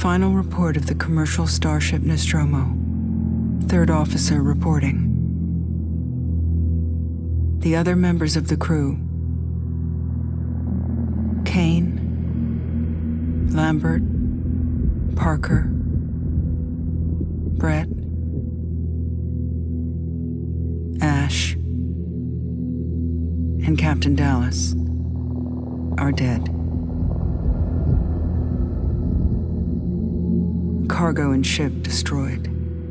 Final report of the commercial starship Nostromo. Third officer reporting. The other members of the crew: Kane, Lambert, Parker, Brett, Ash, and Captain Dallas are dead. Cargo and ship destroyed.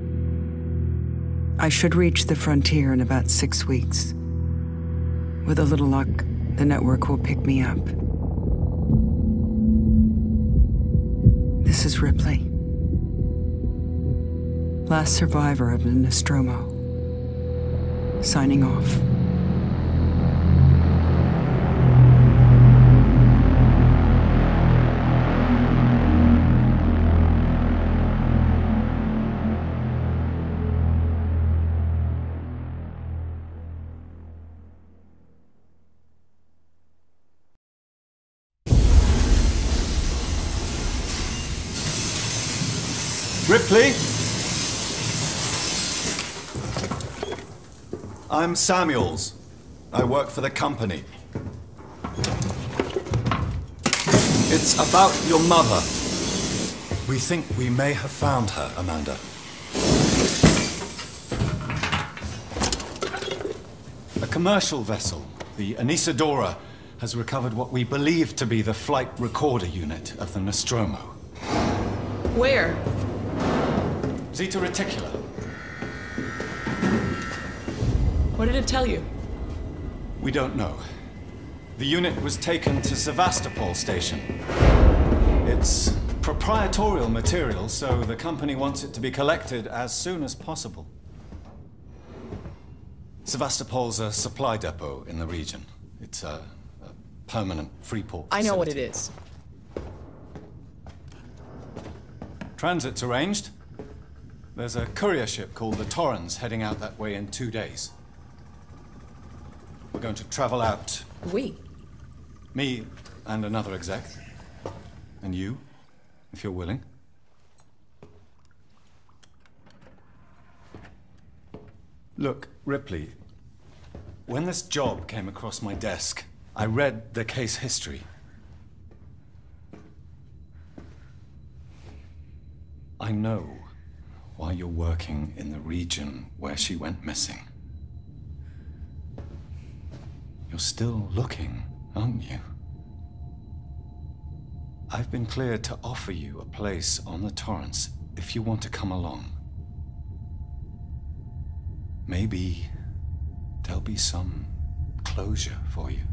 I should reach the frontier in about 6 weeks. With a little luck, the network will pick me up. This is Ripley, last survivor of the Nostromo, signing off. Ripley? I'm Samuels. I work for the company. It's about your mother. We think we may have found her, Amanda. A commercial vessel, the Anisadora, has recovered what we believe to be the flight recorder unit of the Nostromo. Where? Zeta Reticula. What did it tell you? We don't know. The unit was taken to Sevastopol station. It's proprietorial material, so the company wants it to be collected as soon as possible. Sevastopol's a supply depot in the region. It's a permanent free port facility. I know what it is. Transit's arranged. There's a courier ship called the Torrens heading out that way in 2 days. We're going to travel out. We? Me and another exec. And you, if you're willing. Look, Ripley, when this job came across my desk, I read the case history. I know why you're working in the region where she went missing. You're still looking, aren't you? I've been cleared to offer you a place on the Torrens if you want to come along. Maybe there'll be some closure for you.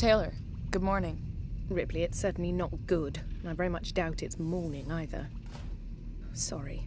Taylor, good morning. Ripley, it's certainly not good. I very much doubt it's morning either. Sorry.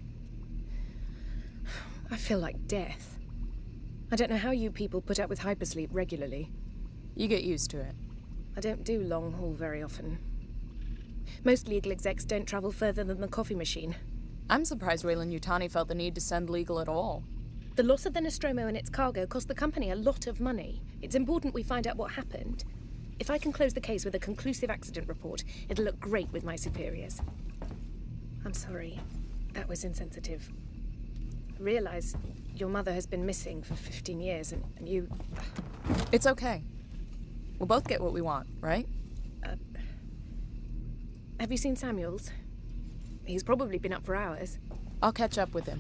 I feel like death. I don't know how you people put up with hypersleep regularly. You get used to it. I don't do long haul very often. Most legal execs don't travel further than the coffee machine. I'm surprised Weyland-Yutani felt the need to send legal at all. The loss of the Nostromo and its cargo cost the company a lot of money. It's important we find out what happened. If I can close the case with a conclusive accident report, it'll look great with my superiors. I'm sorry. That was insensitive. I realize your mother has been missing for 15 years, and you... It's okay. We'll both get what we want, right? Have you seen Samuels? He's probably been up for hours. I'll catch up with him.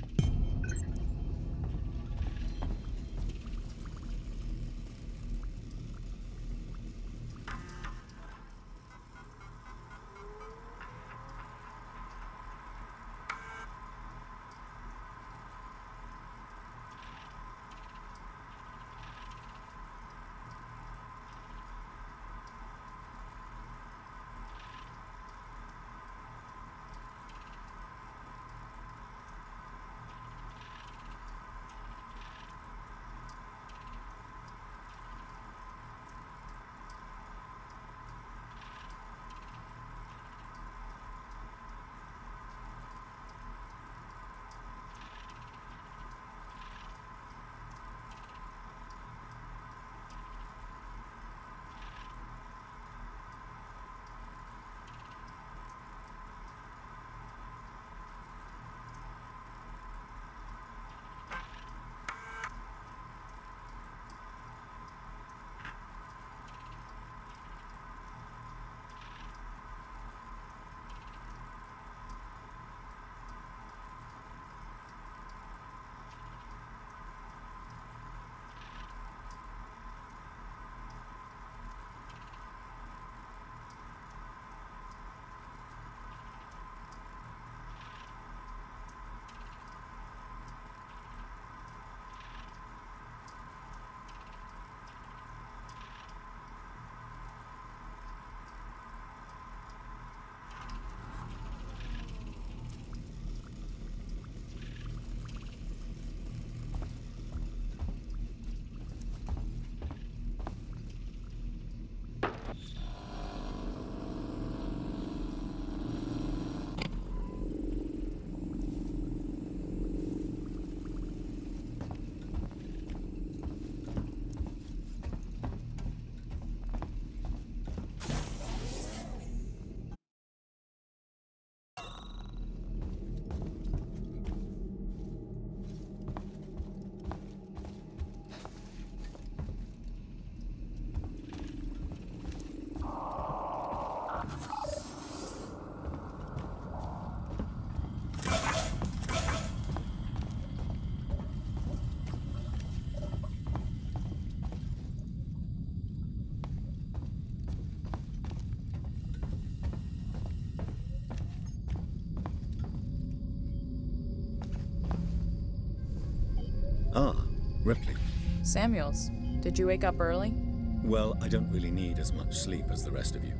Ah, Ripley. Samuels, did you wake up early? Well, I don't really need as much sleep as the rest of you.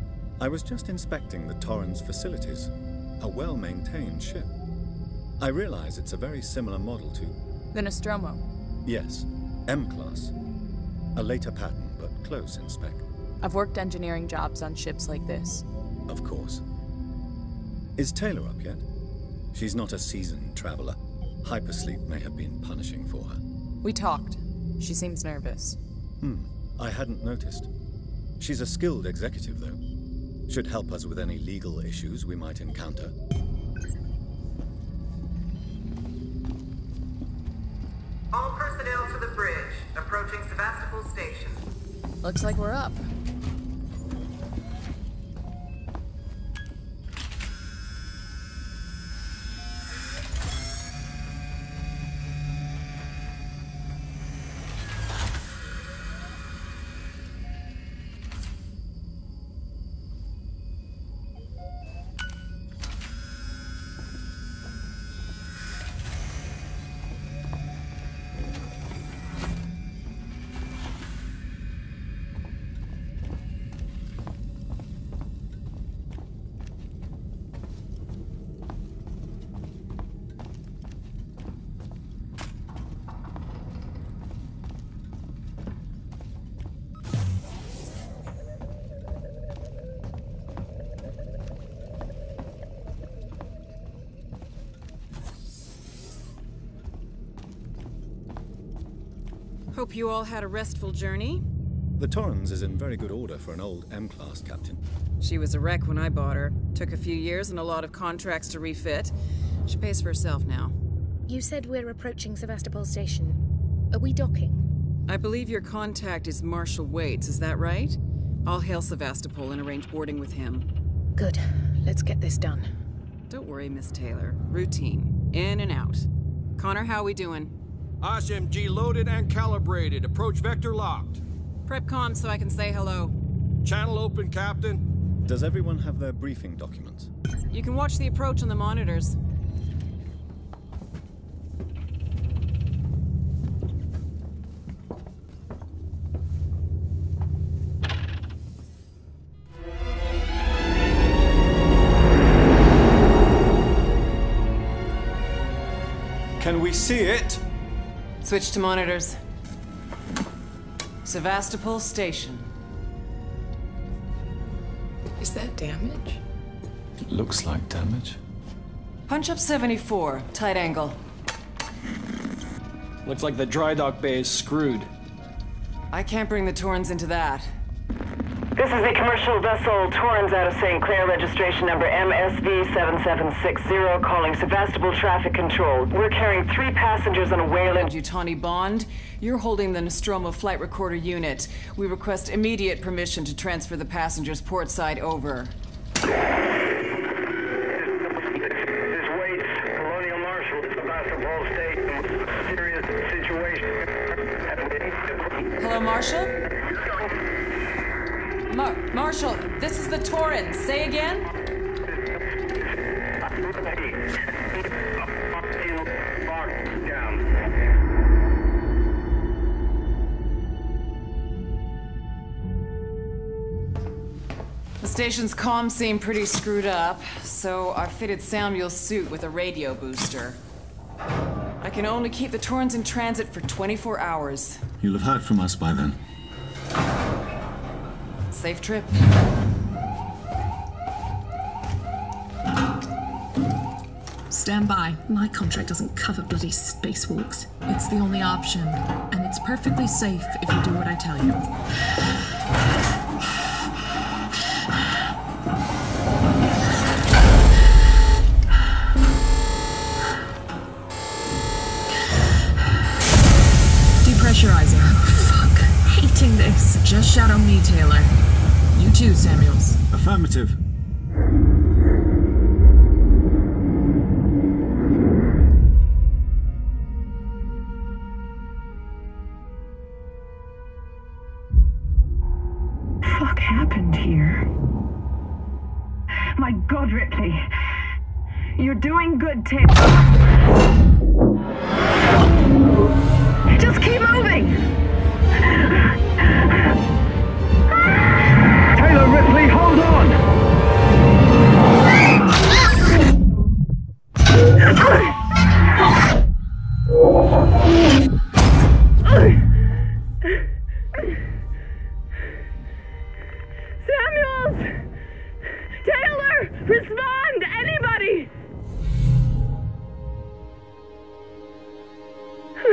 I was just inspecting the Torrens facilities. A well-maintained ship. I realize it's a very similar model to... The Nostromo. Yes, M-Class. A later pattern, but close in spec. I've worked engineering jobs on ships like this. Of course. Is Taylor up yet? She's not a seasoned traveler. Hypersleep may have been punishing for her. We talked. She seems nervous. I hadn't noticed. She's a skilled executive, though. Should help us with any legal issues we might encounter. All personnel to the bridge, approaching Sevastopol Station. Looks like we're up. Hope you all had a restful journey. The Torrens is in very good order for an old M-class, Captain. She was a wreck when I bought her. Took a few years and a lot of contracts to refit. She pays for herself now. You said we're approaching Sevastopol Station. Are we docking? I believe your contact is Marshal Waits, is that right? I'll hail Sevastopol and arrange boarding with him. Good. Let's get this done. Don't worry, Miss Taylor. Routine. In and out. Connor, how we doing? SMG loaded and calibrated. Approach vector locked. Prep comm so I can say hello. Channel open, Captain. Does everyone have their briefing documents? You can watch the approach on the monitors. Can we see it? Switch to monitors. Sevastopol Station. Is that damage? It looks like damage. Punch up 74, tight angle. Looks like the dry dock bay is screwed. I can't bring the Torrens into that. This is the commercial vessel Torrens out of St. Clair, registration number MSV7760, calling Sevastopol Traffic Control. We're carrying 3 passengers on a Wayland. Yutani Bond, you're holding the Nostromo flight recorder unit. We request immediate permission to transfer the passengers port side over. This Waits, Colonial Marshal, Sevastopol Station. Serious situation. Hello, Marshal? Marshal, this is the Torrens. Say again? The station's comms seem pretty screwed up, so I fitted Samuel's suit with a radio booster. I can only keep the Torrens in transit for 24 hours. You'll have heard from us by then. Safe trip. Stand by. My contract doesn't cover bloody spacewalks. It's the only option, and it's perfectly safe if you do what I tell you. Depressurizing. Oh, fuck. Hating this. Just shadow me, Taylor. You too, Samuels. Affirmative. Fuck happened here? My God, Ripley. You're doing good, Taylor. Just keep moving! Taylor, Ripley, hold on! Samuels! Taylor! Respond! Anybody!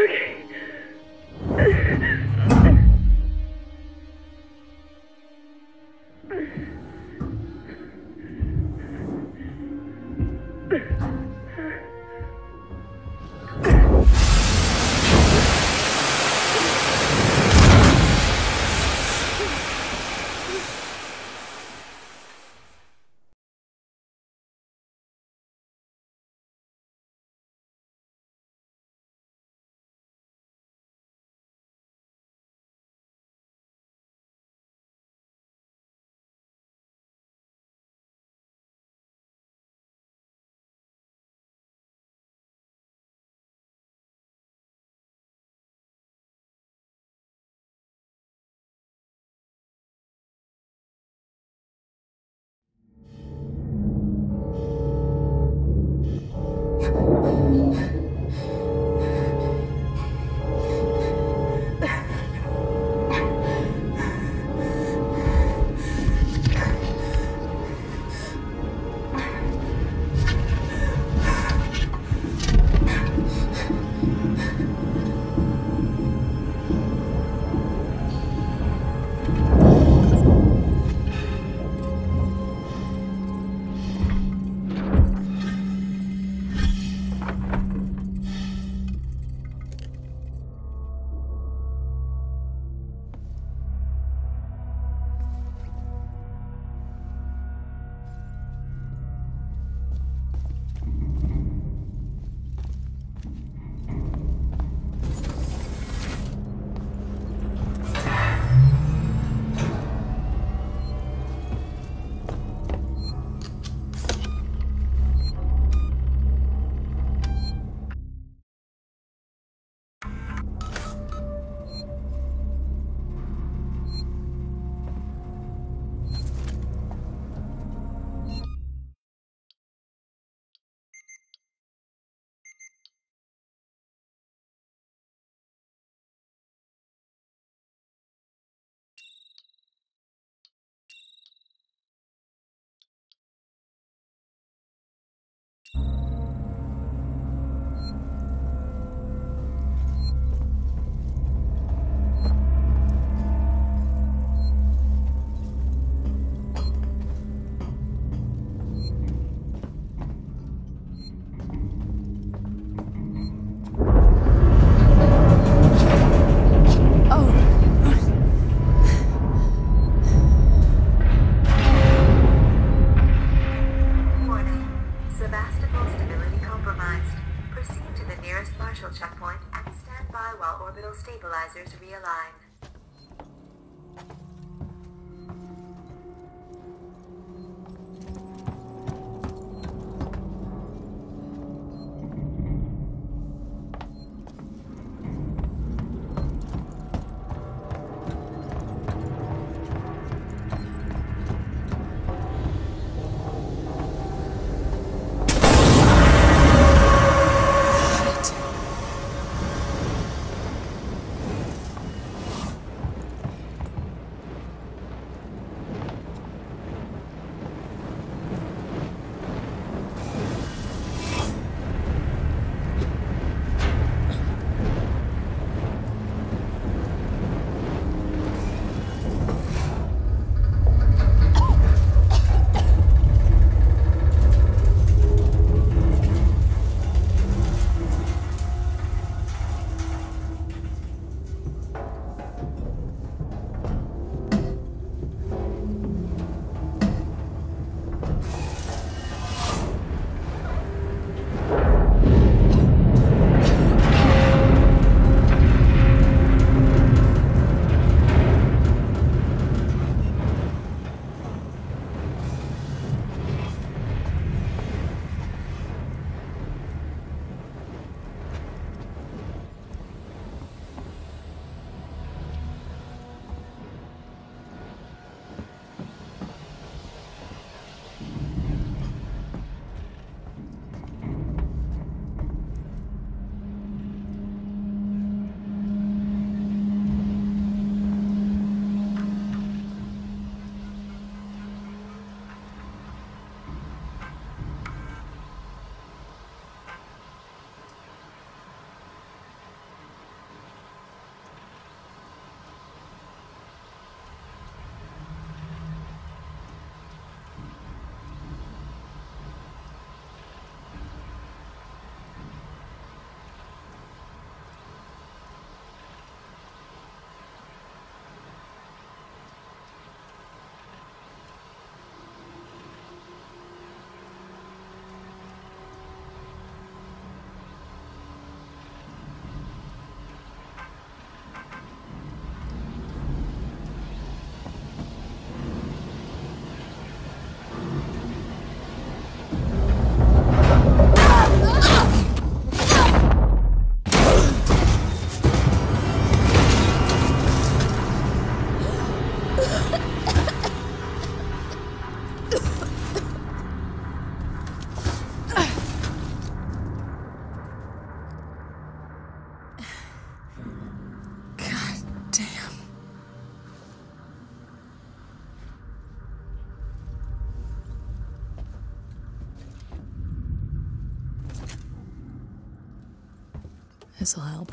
all orbital stabilizers realign. This'll help.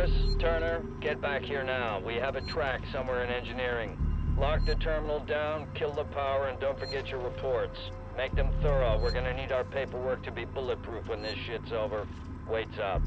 Harris, Turner, get back here now. We have a track somewhere in engineering. Lock the terminal down, kill the power, and don't forget your reports. Make them thorough. We're gonna need our paperwork to be bulletproof when this shit's over. Waits up.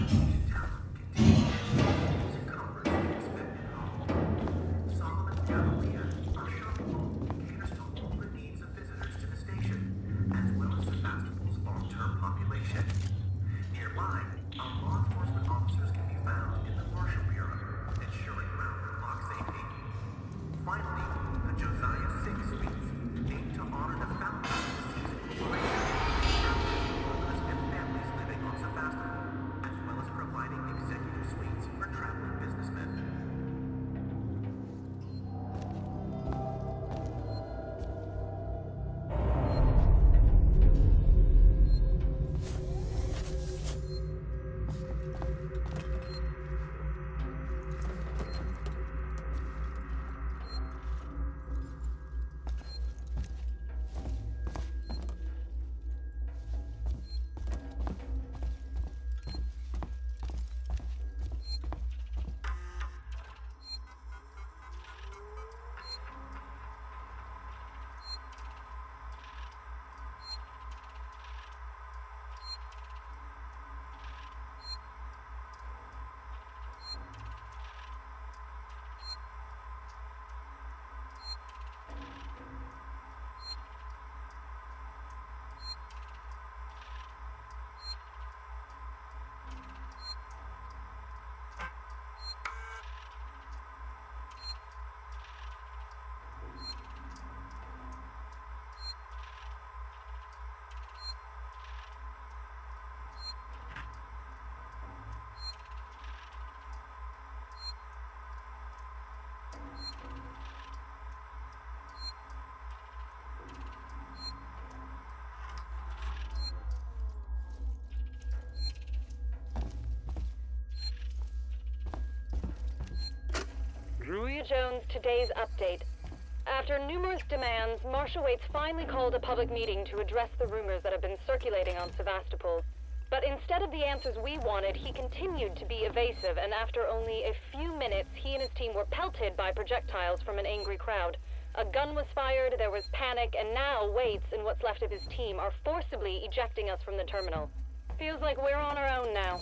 Jones, today's update. After numerous demands, Marshal Waits finally called a public meeting to address the rumors that have been circulating on Sevastopol. But instead of the answers we wanted, he continued to be evasive, and after only a few minutes, he and his team were pelted by projectiles from an angry crowd. A gun was fired, there was panic, and now Waits and what's left of his team are forcibly ejecting us from the terminal. Feels like we're on our own now.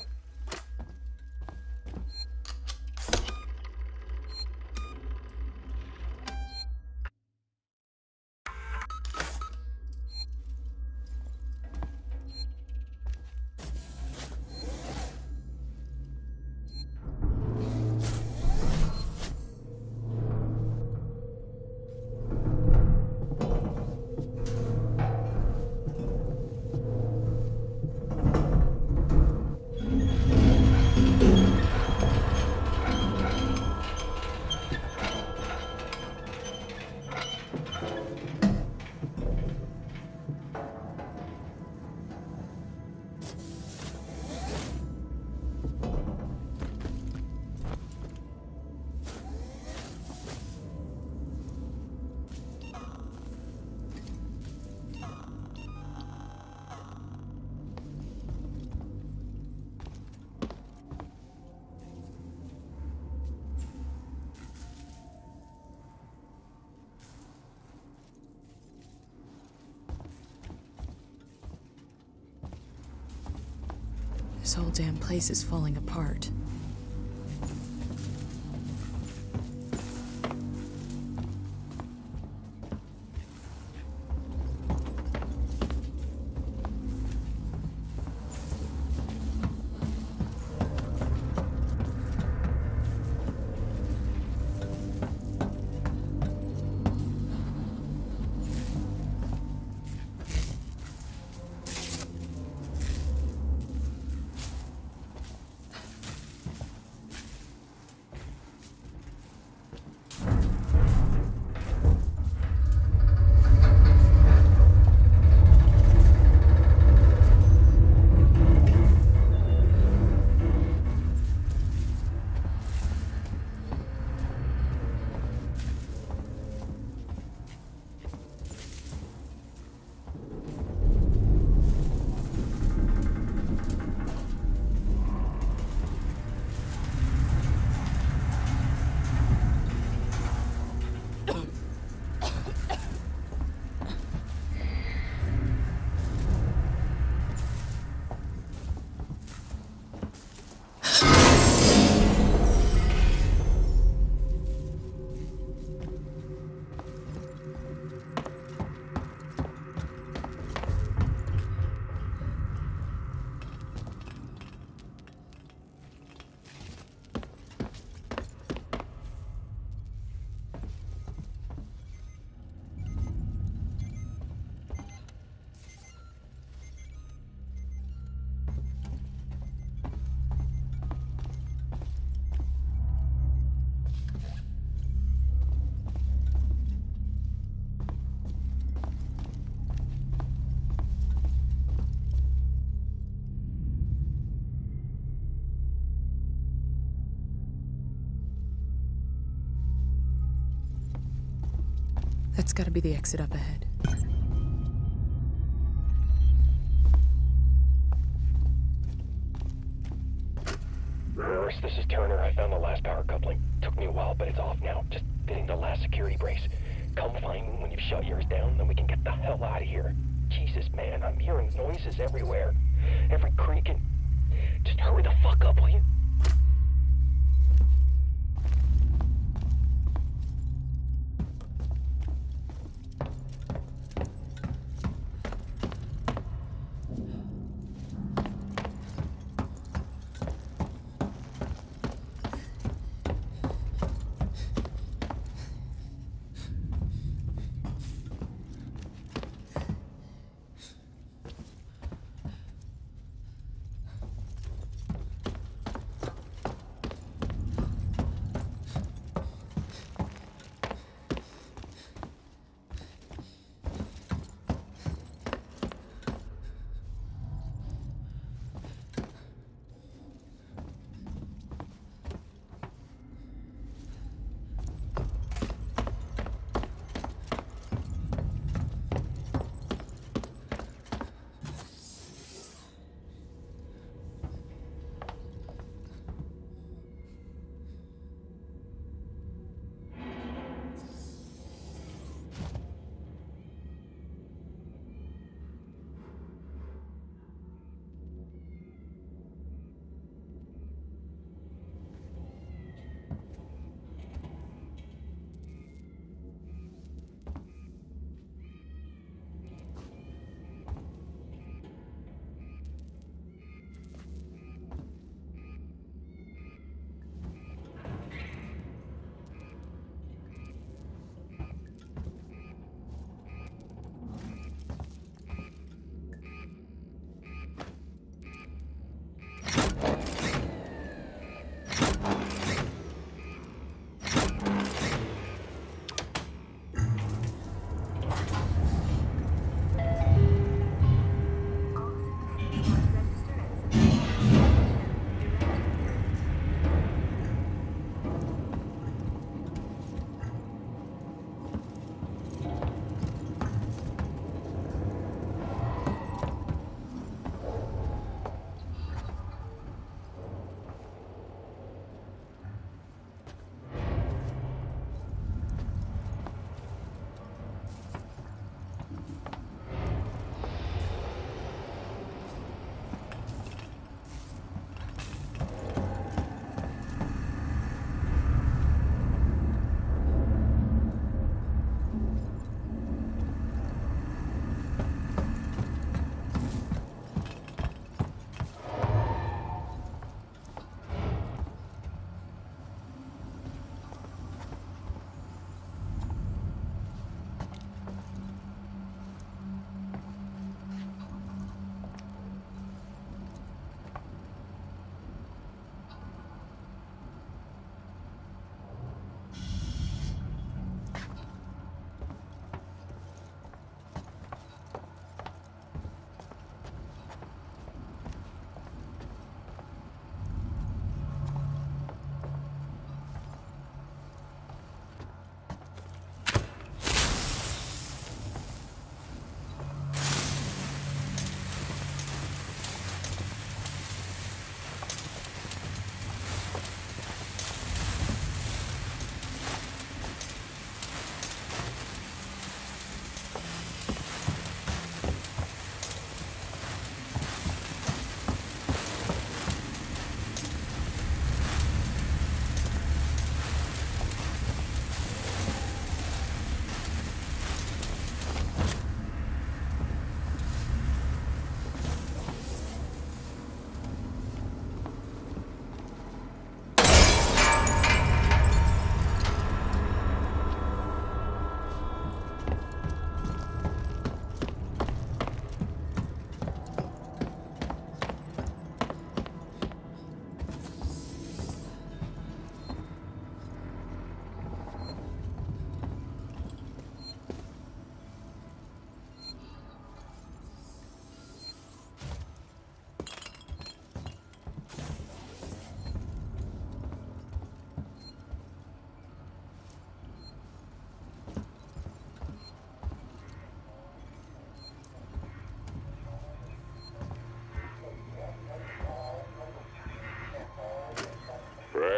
This whole damn place is falling apart. That's gotta be the exit up ahead. Nurse, this is Turner. I found the last power coupling. Took me a while, but it's off now. Just fitting the last security brace. Come find me when you've shut yours down, then we can get the hell out of here. Jesus, man, I'm hearing noises everywhere. Every creak and... Just hurry the fuck up, will you?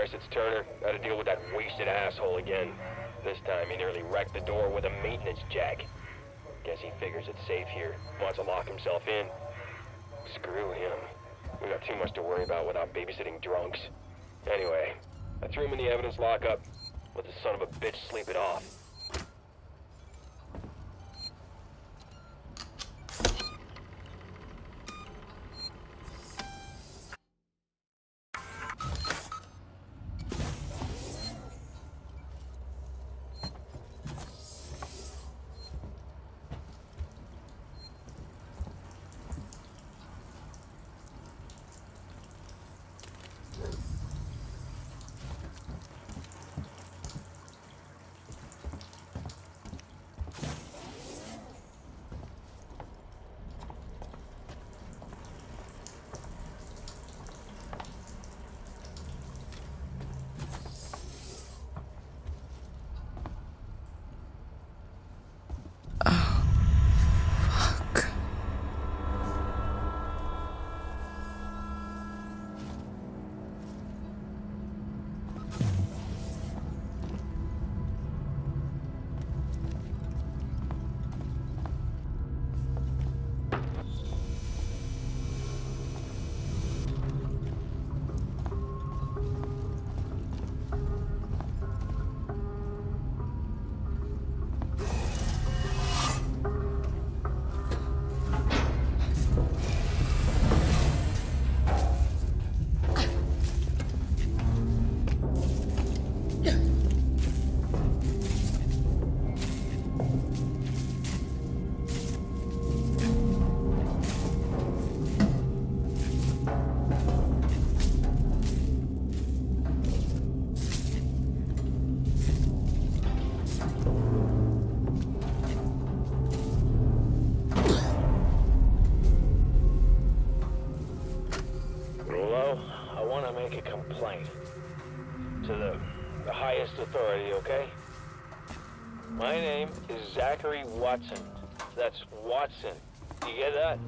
Chris, it's Turner. Gotta deal with that wasted asshole again. This time he nearly wrecked the door with a maintenance jack. Guess he figures it's safe here. Wants to lock himself in. Screw him. We got too much to worry about without babysitting drunks. Anyway, I threw him in the evidence lockup. Let the son of a bitch sleep it off. Authority, okay? My name is Zachary Watson. That's Watson. You get that?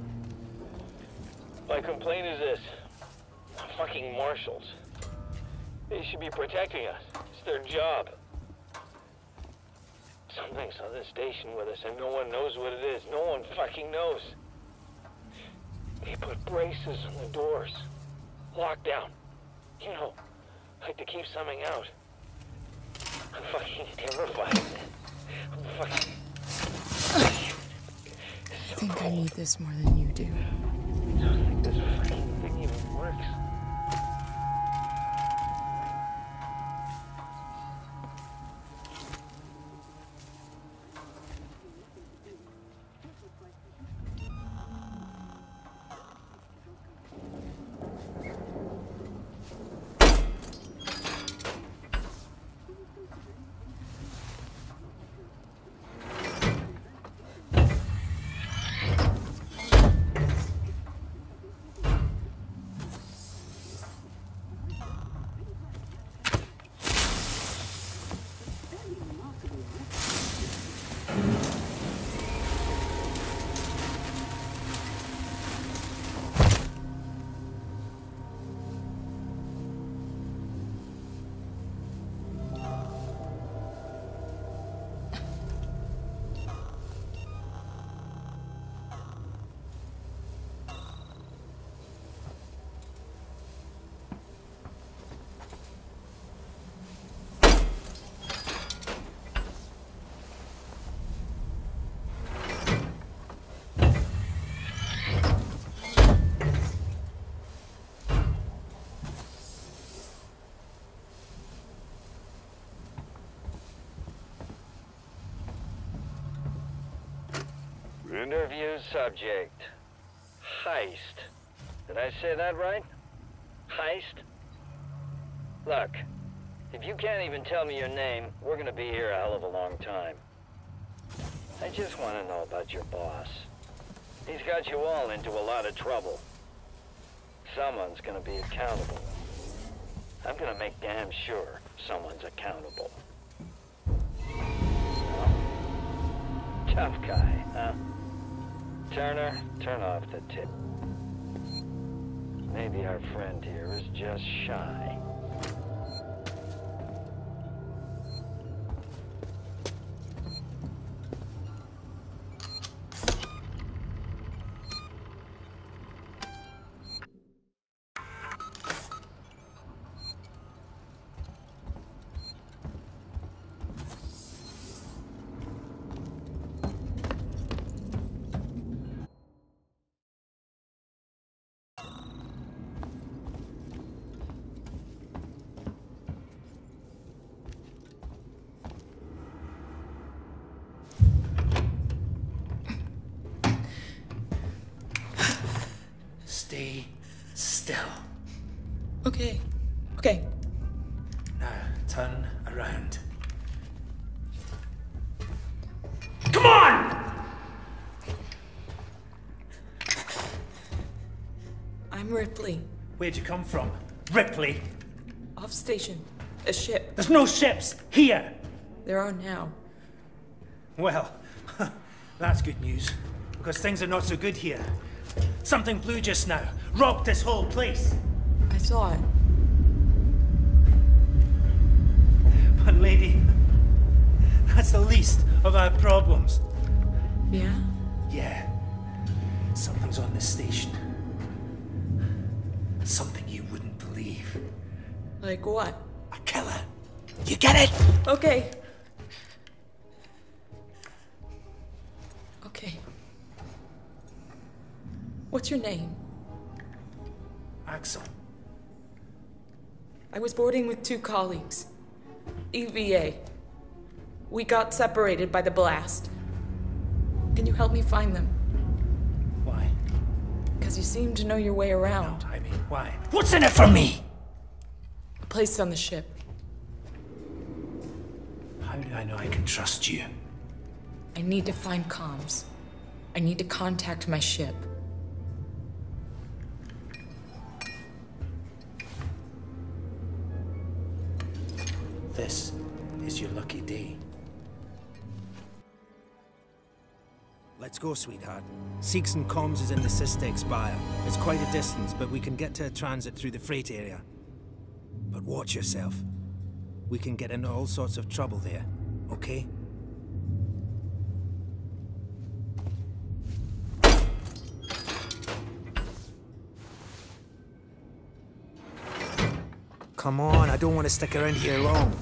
My complaint is this. Fucking marshals. They should be protecting us. It's their job. Something's on this station with us and no one knows what it is. No one fucking knows. They put braces on the doors. Lockdown. You know, like to keep something out. I'm fucking terrified. I'm fucking... I think I need this more than you do. I don't think this fucking thing even works. Interview subject. Heist. Did I say that right? Heist? Look, if you can't even tell me your name, we're gonna be here a hell of a long time. I just want to know about your boss. He's got you all into a lot of trouble. Someone's gonna be accountable. I'm gonna make damn sure someone's accountable. Tough guy, huh? Turner, turn off the tip. Maybe our friend here is just shy. still. Okay. Okay. Now, turn around. Come on! I'm Ripley. Where'd you come from? Ripley? Off station. A ship. There's no ships here! There are now. Well, that's good news. Because things are not so good here. Something blue just now. Rocked this whole place. I saw it. But lady, that's the least of our problems. Yeah? Yeah. Something's on this station. Something you wouldn't believe. Like what? A killer. You get it? Okay. Okay. What's your name? Axel. I was boarding with 2 colleagues. EVA. We got separated by the blast. Can you help me find them? Why? Because you seem to know your way around. No, I mean, why? What's in it for me? A place on the ship. How do I know I can trust you? I need to find comms. I need to contact my ship. This is your lucky day. Let's go, sweetheart. Seeks and Comms is in the Systex Spire. It's quite a distance, but we can get to a transit through the freight area. But watch yourself. We can get into all sorts of trouble there, okay? Come on, I don't want to stick around here long.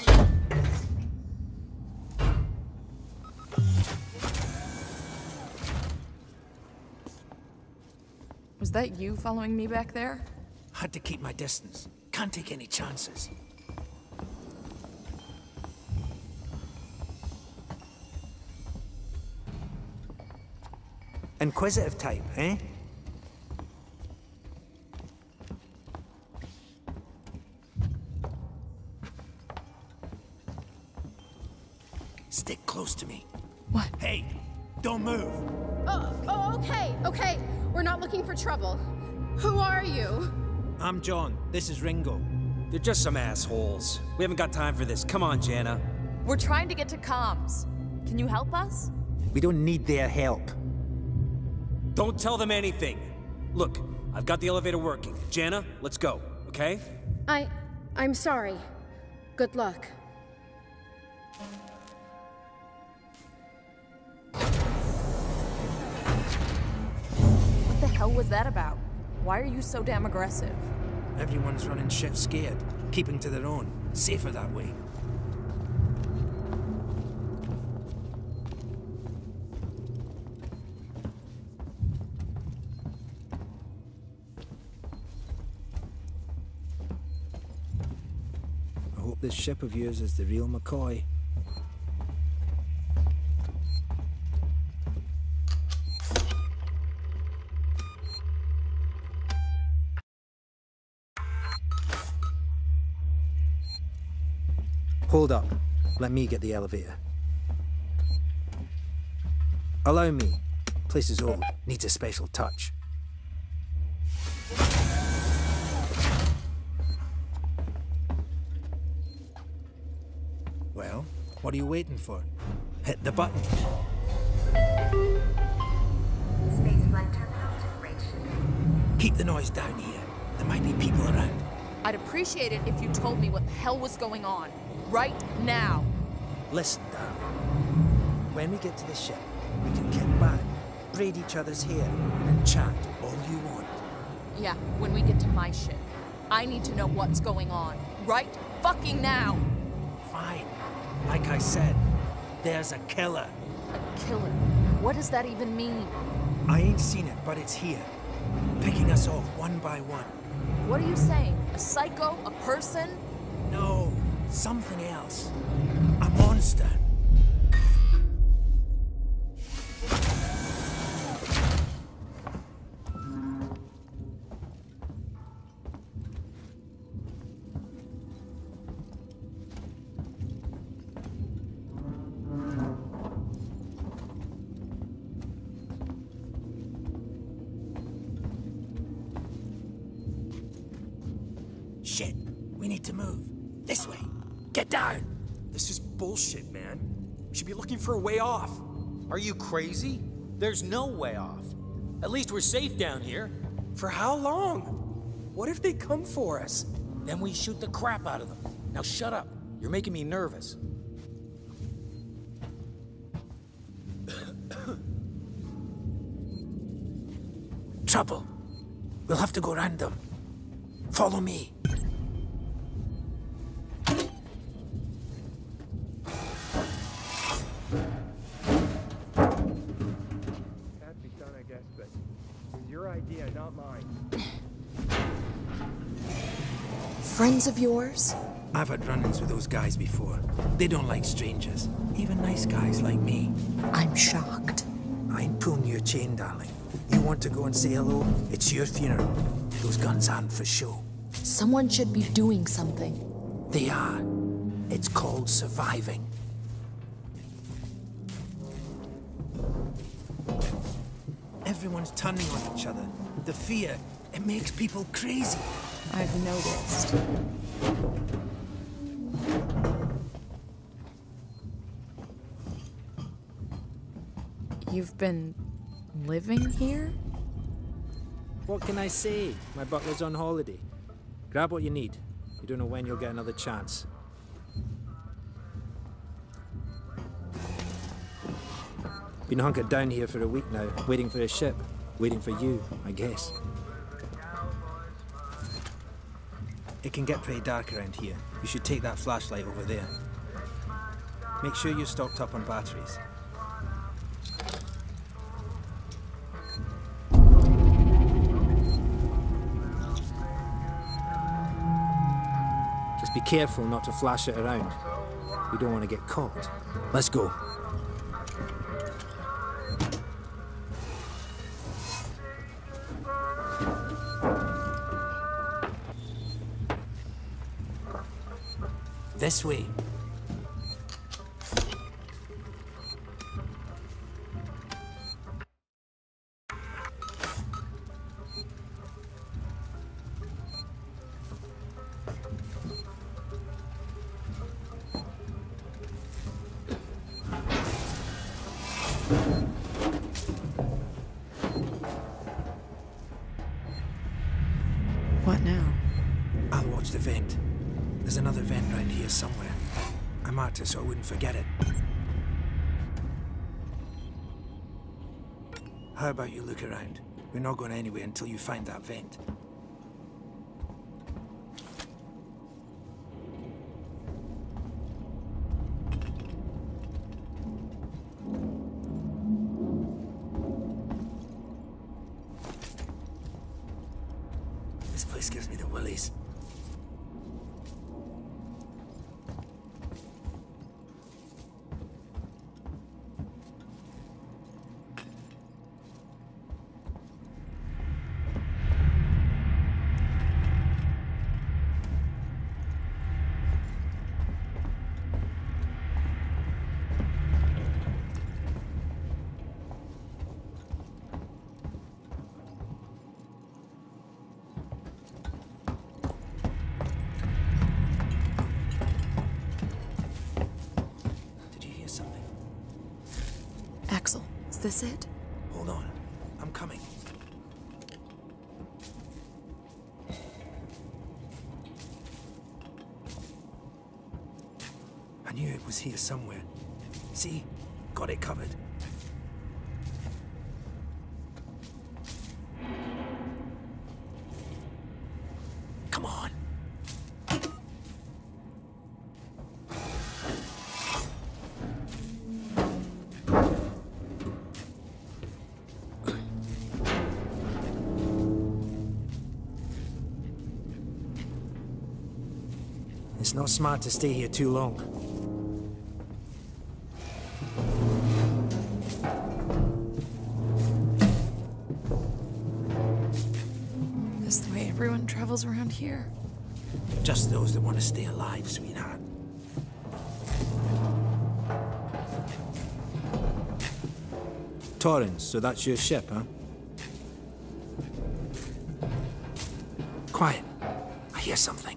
Was that you following me back there? Had to keep my distance. Can't take any chances. Inquisitive type, eh? Stick close to me. What? Hey, don't move. Okay, okay. We're not looking for trouble. Who are you? I'm John. This is Ringo. They're just some assholes. We haven't got time for this. Come on, Jana. We're trying to get to comms. Can you help us? We don't need their help. Don't tell them anything. Look, I've got the elevator working. Jana, let's go, okay? I'm sorry. Good luck. What the hell was that about? Why are you so damn aggressive? Everyone's running shit scared, keeping to their own. Safer that way. I hope this ship of yours is the real McCoy. Hold up. Let me get the elevator. Allow me. Place is old. Needs a special touch. Well, what are you waiting for? Hit the button. Keep the noise down here. There might be people around. I'd appreciate it if you told me what the hell was going on. Right now. Listen, darling. When we get to the ship, we can kick back, braid each other's hair, and chat all you want. Yeah, when we get to my ship. I need to know what's going on. Right fucking now. Fine. Like I said, there's a killer. A killer? What does that even mean? I ain't seen it, but it's here. Picking us off one by one. What are you saying? A psycho? A person? No, something else. A monster. Shit. We need to move. This way. Get down. This is bullshit, man. We should be looking for a way off. Are you crazy? There's no way off. At least we're safe down here. For how long? What if they come for us? Then we shoot the crap out of them. Now shut up. You're making me nervous. Trouble. We'll have to go round them. Follow me. Can't be done, I guess, but it was your idea, not mine. Friends of yours? I've had run-ins with those guys before. They don't like strangers. Even nice guys like me. I'm shocked. I ain't pulling your chain, darling. You want to go and say hello? It's your funeral. Those guns aren't for show. Someone should be doing something. They are. It's called surviving. Everyone's turning on each other. The fear, it makes people crazy. I've noticed. You've been living here? What can I say? My butler's on holiday. Grab what you need. You don't know when you'll get another chance. Been hunkered down here for a week now, waiting for a ship. Waiting for you, I guess. It can get pretty dark around here. You should take that flashlight over there. Make sure you're stocked up on batteries. Just be careful not to flash it around. We don't want to get caught. Let's go. This way. What now? I'll watch the vent. There's another vent round here somewhere. I marked it so I wouldn't forget it. How about you look around? We're not going anywhere until you find that vent. This place gives me the willies. Axel, is this it? Hold on. I'm coming. I knew it was here somewhere. See? Got it covered. Come on. It's not smart to stay here too long. This the way everyone travels around here? Just those that want to stay alive, sweetheart. Torrens, so that's your ship, huh? Quiet. I I hear something.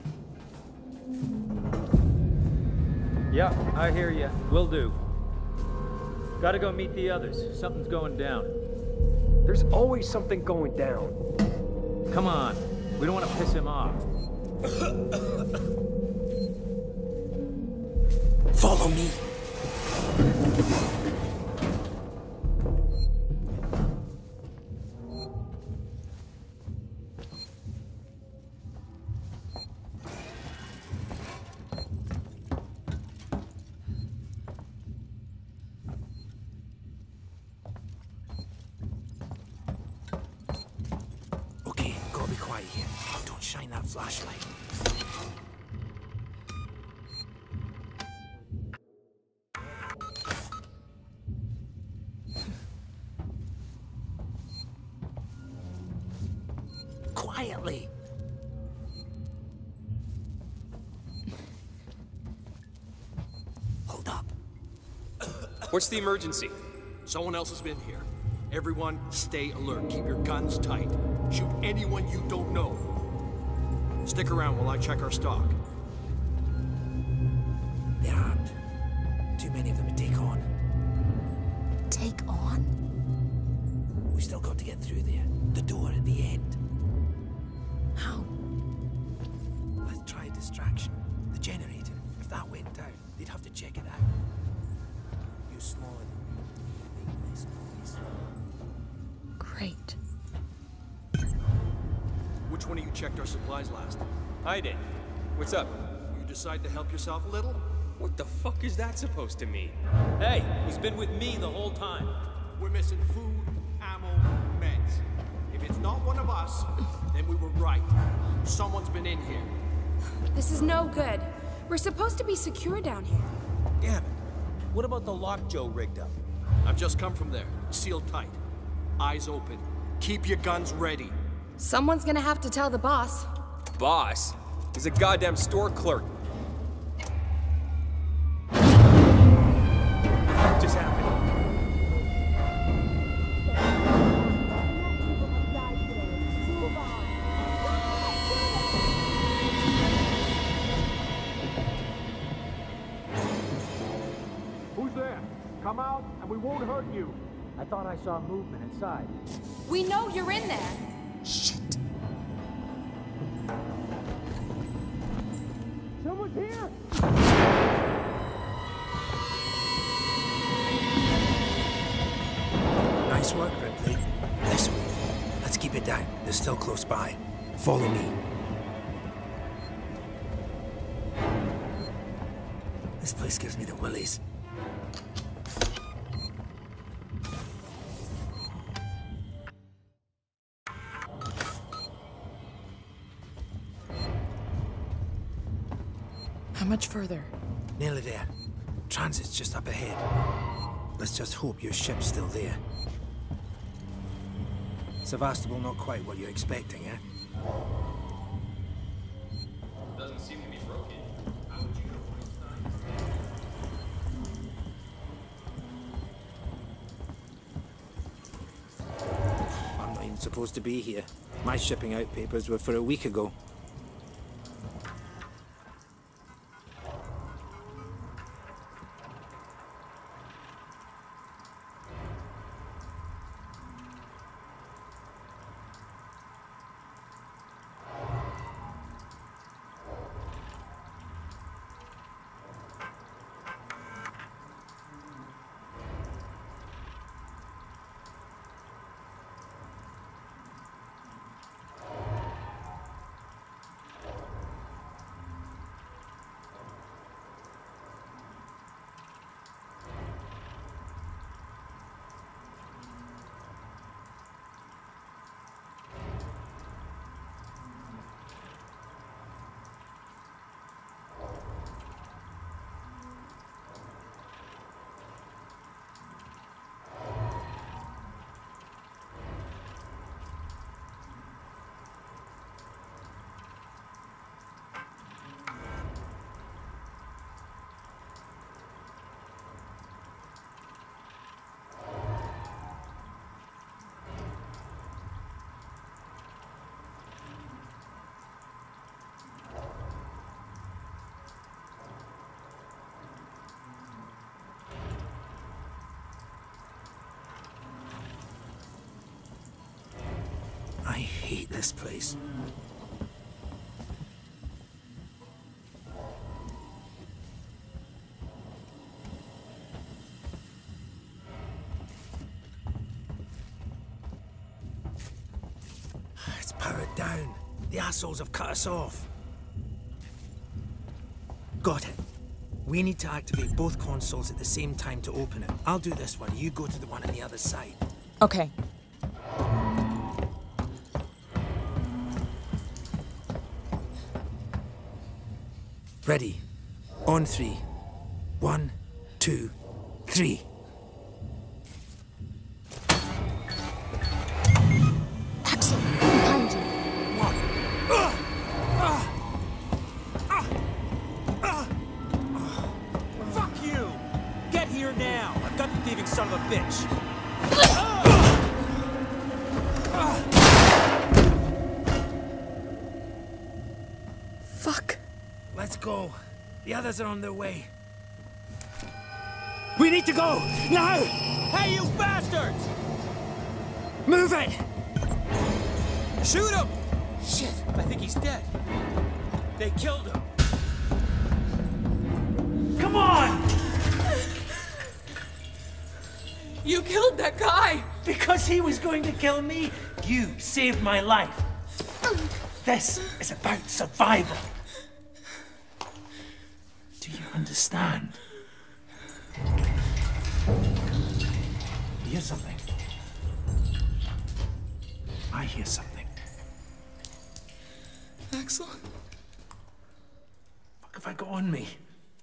Yeah, I hear you. Will do. Gotta go meet the others. Something's going down. There's always something going down. Come on. We don't want to piss him off. Follow me. Okay, gotta be quiet here. Don't shine that flashlight. Quietly. Hold up. What's the emergency? Someone else has been here. Everyone, stay alert. Keep your guns tight. Shoot anyone you don't know. Stick around while I check our stock. They're armed. Too many of them to take on. Take on? We still got to get through there. The door at the end. How? Let's try a distraction. The generator. If that went down, they'd have to check it out. You're smaller than me. You make less noise. Great. Which one of you checked our supplies last? I did. What's up? You decide to help yourself a little? What the fuck is that supposed to mean? Hey, he's been with me the whole time. We're missing food, ammo, meds. If it's not one of us, then we were right. Someone's been in here. This is no good. We're supposed to be secure down here. Damn it. What about the lock Joe rigged up? I've just come from there. Sealed tight. Eyes open. Keep your guns ready. Someone's gonna have to tell the boss. Boss? He's a goddamn store clerk. What just happened? Who's there? Come out and we won't hurt you. I thought I saw movement inside. We know you're in there. Shit. Someone's here! Nice work, Ripley. This way. Let's keep it down. They're still close by. Follow me. This place gives me the willies. How much further? Nearly there. Transit's just up ahead. Let's just hope your ship's still there. Sevastopol not quite what you're expecting, eh? Doesn't seem to be broken. How would you know when it's time? I'm not even supposed to be here. My shipping out papers were for a week ago. this place. It's powered down. The assholes have cut us off. Got it. We need to activate both consoles at the same time to open it. I'll do this one. You go to the one on the other side. Okay. Ready. On 3. 1, 2, 3. Axel, behind you. Fuck you! Get here now! I've got the thieving son of a bitch! Fuck. Let's go. The others are on their way. We need to go! Now! Hey, you bastards! Move it! Shoot him! Shit, I think he's dead. They killed him. Come on! You killed that guy! Because he was going to kill me, you saved my life. This is about survival. Do you understand? You hear something? I hear something. Axel? Fuck have I got on me?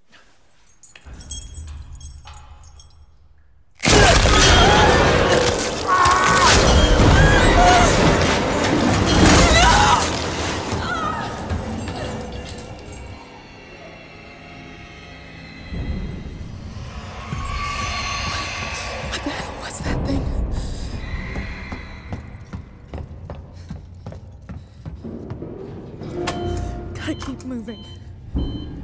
What the hell was that thing? Gotta keep moving.